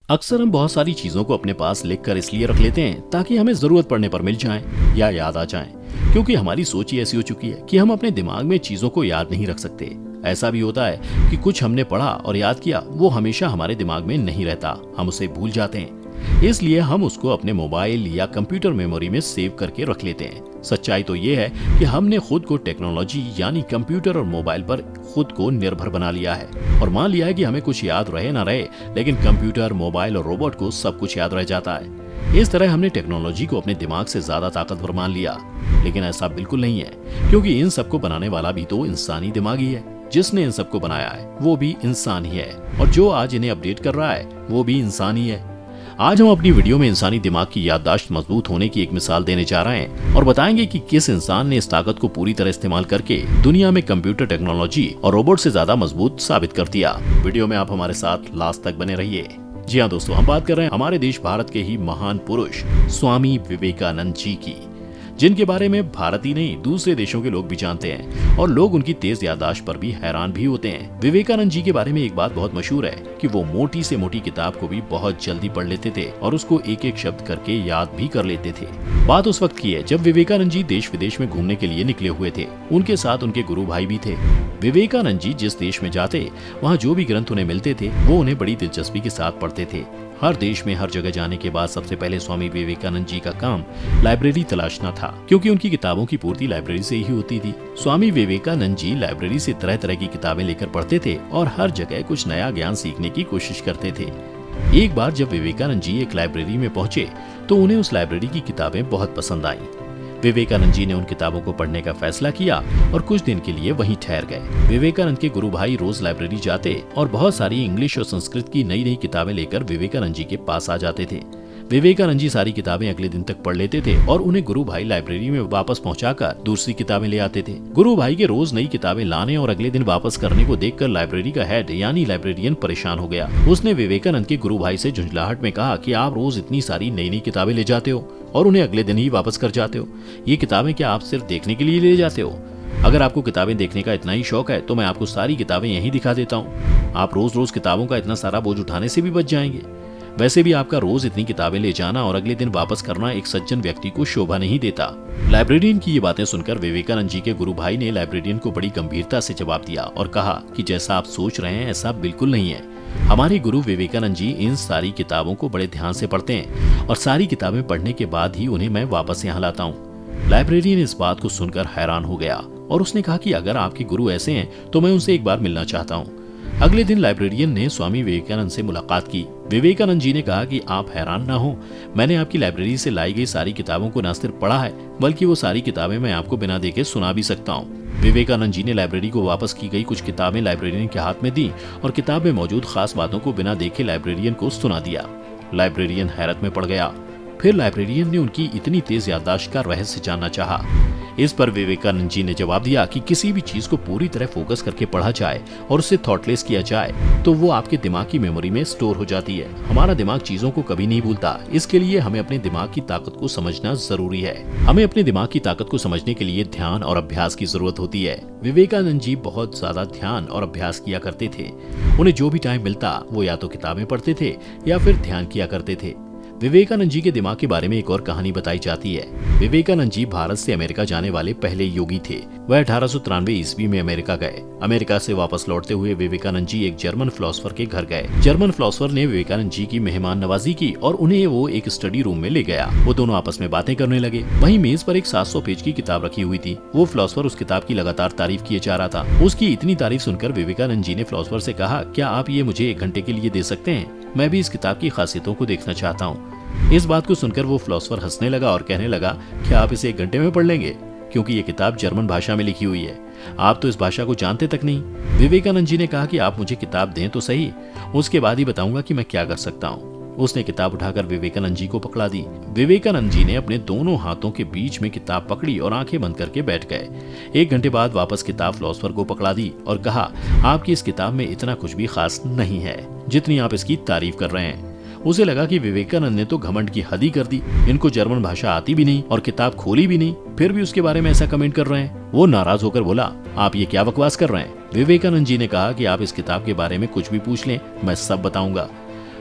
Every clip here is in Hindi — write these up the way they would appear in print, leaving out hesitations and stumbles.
अक्सर हम बहुत सारी चीजों को अपने पास लिखकर इसलिए रख लेते हैं ताकि हमें जरूरत पड़ने पर मिल जाएं या याद आ जाएं, क्योंकि हमारी सोच ही ऐसी हो चुकी है कि हम अपने दिमाग में चीजों को याद नहीं रख सकते। ऐसा भी होता है कि कुछ हमने पढ़ा और याद किया, वो हमेशा हमारे दिमाग में नहीं रहता, हम उसे भूल जाते हैं। इसलिए हम उसको अपने मोबाइल या कंप्यूटर मेमोरी में सेव करके रख लेते हैं। सच्चाई तो ये है कि हमने खुद को टेक्नोलॉजी यानी कंप्यूटर और मोबाइल पर खुद को निर्भर बना लिया है और मान लिया है कि हमें कुछ याद रहे ना रहे, लेकिन कंप्यूटर, मोबाइल और रोबोट को सब कुछ याद रह जाता है। इस तरह हमने टेक्नोलॉजी को अपने दिमाग से ज्यादा ताकतवर मान लिया, लेकिन ऐसा बिल्कुल नहीं है, क्योंकि इन सबको बनाने वाला भी तो इंसानी दिमाग ही है। जिसने इन सबको बनाया है वो भी इंसान ही है, और जो आज इन्हें अपडेट कर रहा है वो भी इंसान ही है। आज हम अपनी वीडियो में इंसानी दिमाग की याददाश्त मजबूत होने की एक मिसाल देने जा रहे हैं और बताएंगे कि किस इंसान ने इस ताकत को पूरी तरह इस्तेमाल करके दुनिया में कंप्यूटर टेक्नोलॉजी और रोबोट से ज्यादा मजबूत साबित कर दिया। वीडियो में आप हमारे साथ लास्ट तक बने रहिए। जी हाँ दोस्तों, हम बात कर रहे हैं हमारे देश भारत के ही महान पुरुष स्वामी विवेकानंद जी की, जिनके बारे में भारत ही नहीं दूसरे देशों के लोग भी जानते हैं और लोग उनकी तेज याददाश्त पर भी हैरान भी होते हैं। विवेकानंद जी के बारे में एक बात बहुत मशहूर है कि वो मोटी से मोटी किताब को भी बहुत जल्दी पढ़ लेते थे और उसको एक एक शब्द करके याद भी कर लेते थे। बात उस वक्त की है जब विवेकानंद जी देश विदेश में घूमने के लिए निकले हुए थे। उनके साथ उनके गुरु भाई भी थे। विवेकानंद जी जिस देश में जाते वहाँ जो भी ग्रंथ उन्हें मिलते थे वो उन्हें बड़ी दिलचस्पी के साथ पढ़ते थे। हर देश में हर जगह जाने के बाद सबसे पहले स्वामी विवेकानंद जी का काम लाइब्रेरी तलाशना था, क्योंकि उनकी किताबों की पूर्ति लाइब्रेरी से ही होती थी। स्वामी विवेकानंद जी लाइब्रेरी से तरह तरह की किताबें लेकर पढ़ते थे और हर जगह कुछ नया ज्ञान सीखने की कोशिश करते थे। एक बार जब विवेकानंद जी एक लाइब्रेरी में पहुंचे तो उन्हें उस लाइब्रेरी की किताबें बहुत पसंद आईं। विवेकानंद जी ने उन किताबों को पढ़ने का फैसला किया और कुछ दिन के लिए वहीं ठहर गए। विवेकानंद के गुरु भाई रोज लाइब्रेरी जाते और बहुत सारी इंग्लिश और संस्कृत की नई नई किताबें लेकर विवेकानंद जी के पास आ जाते थे। विवेकानंद जी सारी किताबें अगले दिन तक पढ़ लेते थे और उन्हें गुरु भाई लाइब्रेरी में वापस पहुंचाकर दूसरी किताबें ले आते थे। गुरु भाई के रोज नई किताबें लाने और अगले दिन वापस करने को देखकर लाइब्रेरी का हेड यानी लाइब्रेरियन परेशान हो गया। उसने विवेकानंद के गुरु भाई से झुंझलाहट में कहा कि आप रोज इतनी सारी नई नई किताबें ले जाते हो और उन्हें अगले दिन ही वापस कर जाते हो। ये किताबें क्या आप सिर्फ देखने के लिए ले जाते हो? अगर आपको किताबें देखने का इतना ही शौक है तो मैं आपको सारी किताबें यहीं दिखा देता हूँ। आप रोज रोज किताबों का इतना सारा बोझ उठाने से भी बच जाएंगे। वैसे भी आपका रोज इतनी किताबें ले जाना और अगले दिन वापस करना एक सज्जन व्यक्ति को शोभा नहीं देता। लाइब्रेरियन की ये बातें सुनकर विवेकानंद जी के गुरु भाई ने लाइब्रेरियन को बड़ी गंभीरता से जवाब दिया और कहा कि जैसा आप सोच रहे हैं ऐसा बिल्कुल नहीं है। हमारे गुरु विवेकानंद जी इन सारी किताबों को बड़े ध्यान से पढ़ते हैं और सारी किताबें पढ़ने के बाद ही उन्हें मैं वापस यहाँ लाता हूँ। लाइब्रेरियन इस बात को सुनकर हैरान हो गया और उसने कहा कि अगर आपके गुरु ऐसे हैं तो मैं उनसे एक बार मिलना चाहता हूँ। अगले दिन लाइब्रेरियन ने स्वामी विवेकानंद से मुलाकात की। विवेकानंद जी ने कहा कि आप हैरान ना हो, मैंने आपकी लाइब्रेरी से लाई गई सारी किताबों को न सिर्फ पढ़ा है बल्कि वो सारी किताबें मैं आपको बिना देखे सुना भी सकता हूँ। विवेकानंद जी ने लाइब्रेरी को वापस की गई कुछ किताबें लाइब्रेरियन के हाथ में दी और किताब में मौजूद खास बातों को बिना देखे लाइब्रेरियन को सुना दिया। लाइब्रेरियन हैरत में पड़ गया। फिर लाइब्रेरियन ने उनकी इतनी तेज याददाश्त का रहस्य जानना चाहा। इस पर विवेकानंद जी ने जवाब दिया कि किसी भी चीज को पूरी तरह फोकस करके पढ़ा जाए और उसे थॉटलेस किया जाए तो वो आपके दिमाग की मेमोरी में स्टोर हो जाती है। हमारा दिमाग चीजों को कभी नहीं भूलता, इसके लिए हमें अपने दिमाग की ताकत को समझना जरूरी है। हमें अपने दिमाग की ताकत को समझने के लिए ध्यान और अभ्यास की जरूरत होती है। विवेकानंद जी बहुत ज्यादा ध्यान और अभ्यास किया करते थे। उन्हें जो भी टाइम मिलता वो या तो किताबें पढ़ते थे या फिर ध्यान किया करते थे। विवेकानंद जी के दिमाग के बारे में एक और कहानी बताई जाती है। विवेकानंद जी भारत से अमेरिका जाने वाले पहले योगी थे। वह 1893 ईस्वी में अमेरिका गए। अमेरिका से वापस लौटते हुए विवेकानंद जी एक जर्मन फिलोसोफर के घर गए। जर्मन फिलोसोफर ने विवेकानंद जी की मेहमान नवाजी की और उन्हें वो एक स्टडी रूम में ले गया। वो दोनों आपस में बातें करने लगे। वहीं मेज पर एक 700 पेज की किताब रखी हुई थी। वो फिलोसोफर उस किताब की लगातार तारीफ किए जा रहा था। उसकी इतनी तारीफ सुनकर विवेकानंद जी ने फिलोसोफर से कहा, क्या आप ये मुझे 1 घंटे के लिए दे सकते हैं? मैं भी इस किताब की खासियतों को देखना चाहता हूँ। इस बात को सुनकर वो फिलोसोफर हंसने लगा और कहने लगा, क्या आप इसे 1 घंटे में पढ़ लेंगे? क्योंकि ये किताब जर्मन भाषा में लिखी हुई है, आप तो इस भाषा को जानते तक नहीं। विवेकानंद जी ने कहा कि आप मुझे किताब दें तो सही, उसके बाद ही बताऊंगा कि मैं क्या कर सकता हूँ। उसने किताब उठाकर विवेकानंद जी को पकड़ा दी। विवेकानंद जी ने अपने दोनों हाथों के बीच में किताब पकड़ी और आंखें बंद करके बैठ गए। 1 घंटे बाद वापस किताब फिलोसोफर को पकड़ा दी और कहा, आपकी इस किताब में इतना कुछ भी खास नहीं है जितनी आप इसकी तारीफ कर रहे हैं। उसे लगा कि विवेकानंद ने तो घमंड की हद ही कर दी। इनको जर्मन भाषा आती भी नहीं और किताब खोली भी नहीं, फिर भी उसके बारे में ऐसा कमेंट कर रहे हैं। वो नाराज होकर बोला, आप ये क्या बकवास कर रहे हैं? विवेकानंद जी ने कहा कि आप इस किताब के बारे में कुछ भी पूछ लें, मैं सब बताऊंगा।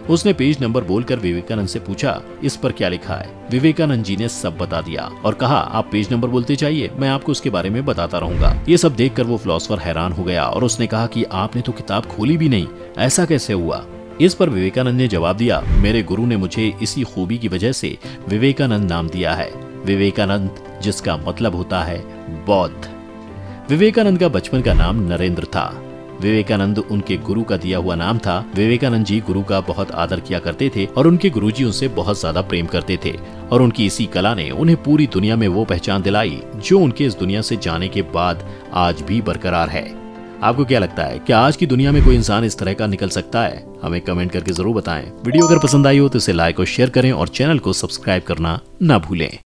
उसने पेज नंबर बोलकर विवेकानंद से पूछा, इस पर क्या लिखा है? विवेकानंद जी ने सब बता दिया और कहा, आप पेज नंबर बोलते जाइए, मैं आपको उसके बारे में बताता रहूंगा। ये सब देखकर वो फिलोसोफर हैरान हो गया और उसने कहा कि आपने तो किताब खोली भी नहीं, ऐसा कैसे हुआ? इस पर विवेकानंद ने जवाब दिया, मेरे गुरु ने मुझे इसी खूबी की वजह से विवेकानंद नाम दिया है। विवेकानंद जिसका मतलब होता है बौद्ध। विवेकानंद का बचपन का नाम नरेंद्र था। विवेकानंद उनके गुरु का दिया हुआ नाम था। विवेकानंद जी गुरु का बहुत आदर किया करते थे और उनके गुरुजी उनसे बहुत ज्यादा प्रेम करते थे और उनकी इसी कला ने उन्हें पूरी दुनिया में वो पहचान दिलाई जो उनके इस दुनिया से जाने के बाद आज भी बरकरार है। आपको क्या लगता है, क्या आज की दुनिया में कोई इंसान इस तरह का निकल सकता है? हमें कमेंट करके जरूर बताएं। वीडियो अगर पसंद आई हो तो इसे लाइक और शेयर करें और चैनल को सब्सक्राइब करना ना भूलें।